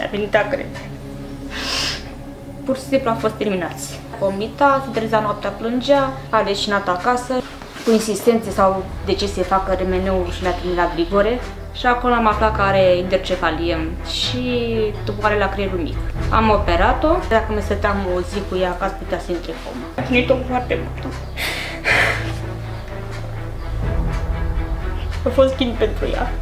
Ne-a venit a crede. Pur și simplu a fost eliminați. Vomita, se trezea noaptea, plângea, a leșinat acasă. Cu insistențe sau de ce se facă remeneu și le-a trimis la Grigore. Și acolo am aflat că are hidrocefalie și tumoare la creierul mic. Am operat-o. Dacă mai stăteam o zi cu ea acasă, putea să intre în comă. A chinuit-o foarte mult. A fost chin pentru ea.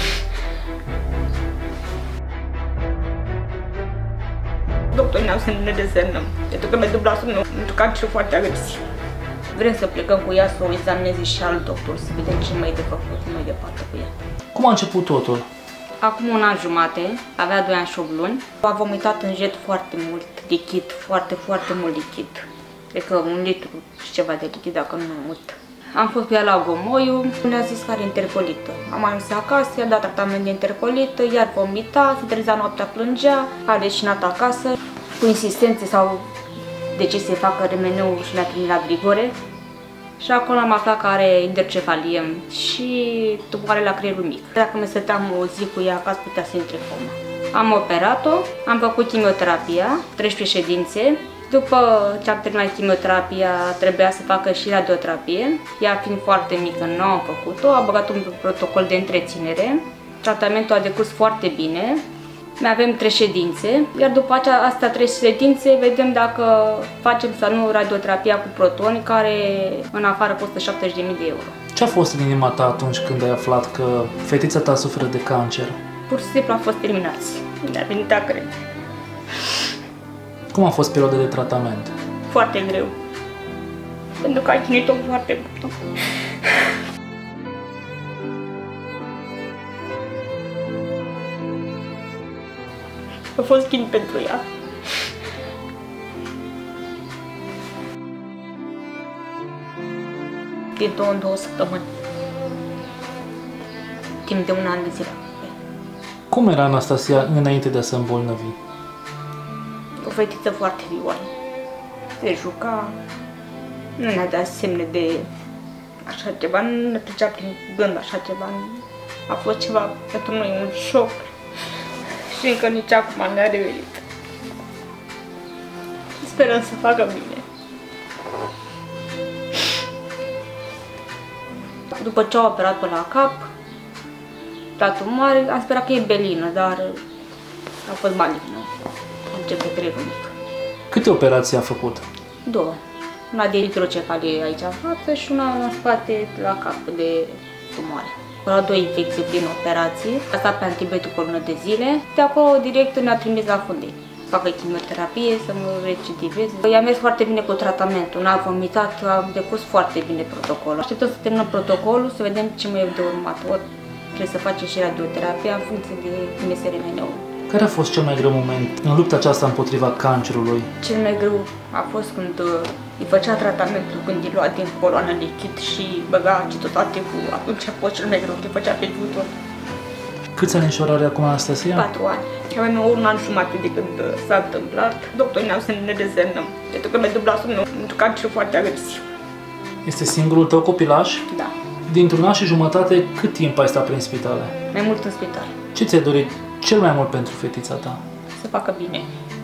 Doctorii ne-au să ne dezernăm, pentru că mi-a dublat somnul, pentru că am cerut foarte agresiv. Vrem să plecăm cu ea, să o examineze și alt doctor, să vedem ce mai e de făcut mai departe cu ea. Cum a început totul? Acum un an jumate, avea 2 ani și 8 luni, a vomitat în jet foarte mult lichid, foarte mult lichid. Cred că 1 litru și ceva de lichid, dacă nu mai mult. Am fost cu ea la Gomoiu, ne-a zis că are intercolită. Am ajuns acasă, i-a dat tratament de intercolită, iar vomita, se trezea noaptea, plângea, a leșinat acasă. Cu insistențe sau de ce se facă remeneu și le-a trimis la Grigore. Și acolo am aflat că are hidrocefalie și tumoare la creierul mic. Dacă mai stăteam o zi cu ea acasă, putea să intre în comă. Am operat-o, am făcut chimioterapia, 13 ședințe. După ce am terminat chimioterapia, trebuia să facă și radioterapie. Ea fiind foarte mică, nu am făcut-o, a băgat un protocol de întreținere. Tratamentul a decurs foarte bine. Mai avem 3 ședințe, iar după astea 3 ședințe vedem dacă facem sau nu radioterapia cu protoni, care în afară costă 70.000 de euro. Ce a fost în inima ta atunci când ai aflat că fetița ta suferă de cancer? Pur și simplu a fost eliminați. Ne-a venit a crede. Cum a fost perioada de tratament? Foarte greu. Pentru că a chinuit-o foarte mult. A fost chin pentru ea. Din 2 în 2 săptămâni. Timp de 1 an de zile. Cum era Anastasia înainte de a se îmbolnăvi? O fetiță foarte vioară. Se juca, nu ne-a dat semne de așa ceva, nu ne trecea prin gând așa ceva. A fost ceva pentru noi un șoc și încă nici acum ne-a revenit. Sperăm să facă bine. După ce a operat pe la cap, la tumoare, am sperat că e belină, dar a fost malignă. A început creierul mic. Câte operații a făcut? 2. Una de hidrocefalie aici în față și una în spate la cap de tumoare. Au 2 infecții prin operații, a stat pe antibiotic o lună de zile, de acolo direct ne-a trimis la Fundeni. Să facă chimioterapie, să nu recidiveze. I-a mers foarte bine cu tratamentul, n-a vomitat, a decurs foarte bine protocolul. Așteptăm să terminăm protocolul, să vedem ce mai e de urmat. Ori trebuie să facem și radioterapia în funcție de cum este remeneul. Care a fost cel mai greu moment în lupta aceasta împotriva cancerului? Cel mai greu a fost când îi făcea tratamentul, când îi lua din coloană lichid și băga citostaticul. Atunci a fost cel mai greu, că îi făcea pe viitor. Câți anișori are acum Anastasia? 4 ani. Avem 1 an jumate de când s-a întâmplat. Doctorii ne-au să ne dezernăm, pentru că mi-a dublat somnul, pentru că am cerut foarte agresiv. Este singurul tău copilaș? Da. Dintr-un an și jumătate, cât timp ai stat prin spitale? Mai mult în spital. Ce ți-ai dorit cel mai mult pentru fetița ta? Să facă bine.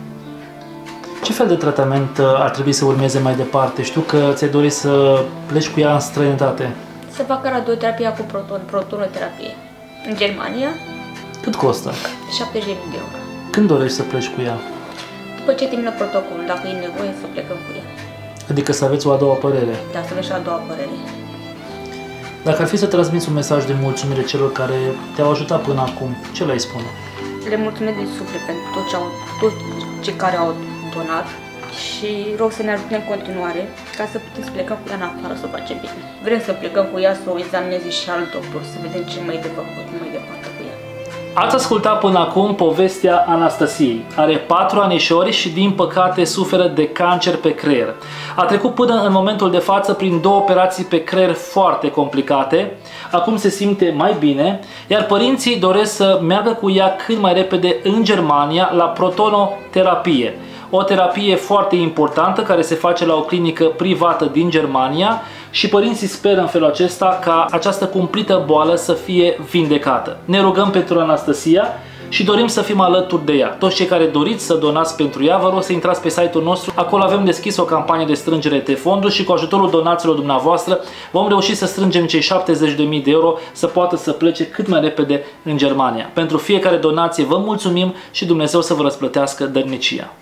Ce fel de tratament ar trebui să urmeze mai departe? Știu că ți-ai dorit să pleci cu ea în străinătate. Să facă radioterapia cu protonoterapie. În Germania. Cât costă? 70.000 de euro. Când dorești să pleci cu ea? După ce termină protocolul, dacă e nevoie să plecăm cu ea. Adică să aveți o a doua părere? Da, să avem și a doua părere. Dacă ar fi să transmiți un mesaj de mulțumire celor care te-au ajutat până acum, ce le-ai spune? Le mulțumesc din suflet pentru toți cei care au donat și rog să ne ajute în continuare ca să putem să plecăm cu ea în afară, să o facem bine. Vrem să plecăm cu ea, să o examineze și alt doctor, să vedem ce mai e de făcut mai departe cu ea. Ați ascultat până acum povestea Anastasiei. Are 4 anișori și din păcate suferă de cancer pe creier. A trecut până în momentul de față prin 2 operații pe creier foarte complicate. Acum se simte mai bine, iar părinții doresc să meargă cu ea cât mai repede în Germania la protonoterapie. O terapie foarte importantă care se face la o clinică privată din Germania și părinții speră în felul acesta ca această cumplită boală să fie vindecată. Ne rugăm pentru Anastasia și dorim să fim alături de ea. Toți cei care doriți să donați pentru ea, vă rog să intrați pe site-ul nostru. Acolo avem deschis o campanie de strângere de fonduri și cu ajutorul donațiilor dumneavoastră vom reuși să strângem cei 70.000 de euro să poată să plece cât mai repede în Germania. Pentru fiecare donație vă mulțumim și Dumnezeu să vă răsplătească dărnicia.